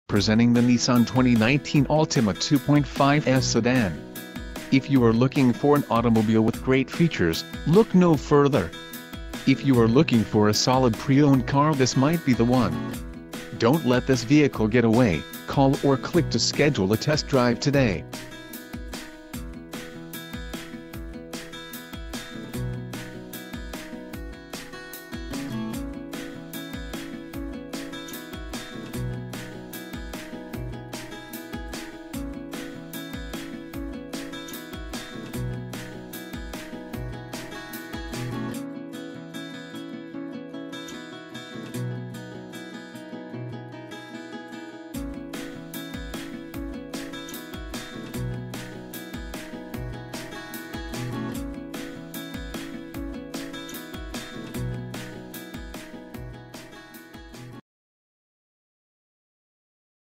Presenting the Nissan 2019 Altima 2.5 S Sedan. If you are looking for an automobile with great features, look no further. If you are looking for a solid pre-owned car, this might be the one. Don't let this vehicle get away. Call or click to schedule a test drive today.